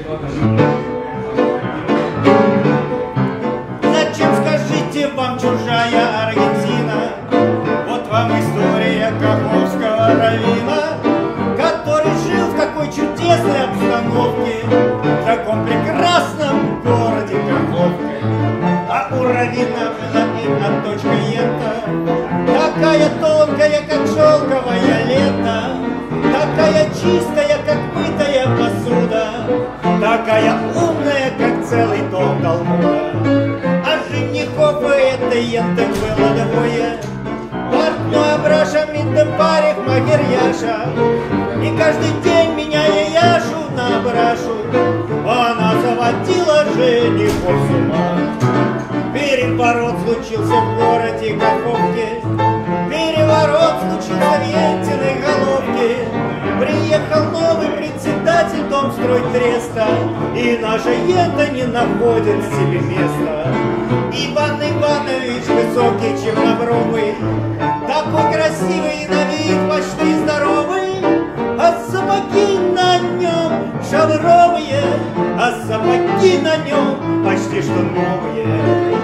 Зачем, скажите, вам чужая Аргентина? Вот вам история каховского раввина, который жил в такой чудесной обстановке, в таком прекрасном городе Каховке. А у раввина была одна точка ента, такая тонкая, как шелковая лента, такая чистая, как мытая посуда, такая умная, как целый дом Талмуда. А женихов у этой енты было двое, портной Абраша, Миттепарих, Магерьяша. И каждый день, меняя Яшу на Абрашу, она заводила женихов с ума. Переворот случился в городе Каховке, переворот случился в ентиной головке. Приехал новый председатель Домстройтреста, и наша ента не находит себе места. Иван Иванович высокий, чернобровый, такой красивый и на вид почти здоровый, а сапоги на нем шавровые, а сапоги на нем почти что новые.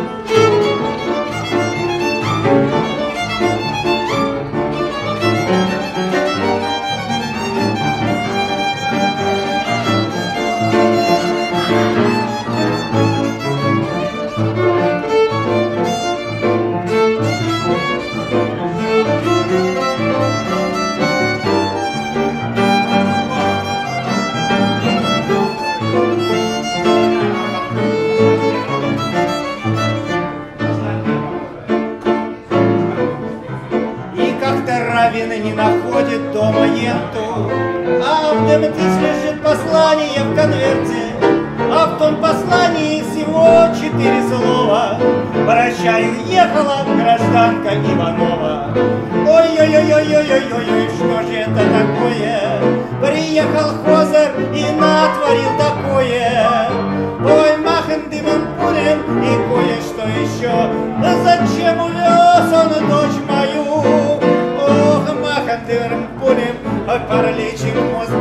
Раввин не находит дома енту, а в Деметис лежит послание в конверте, а в том послании всего 4 слова. Прощай, уехала гражданка Иванова. Ой-ой-ой-ой-ой-ой-ой, что же это такое? Приехал Хозер и натворил такое. Ой, махен дымом пулем и кое-что еще. Зачем увез он дочь мою? Ох, махен дымом пулем, параличим мозг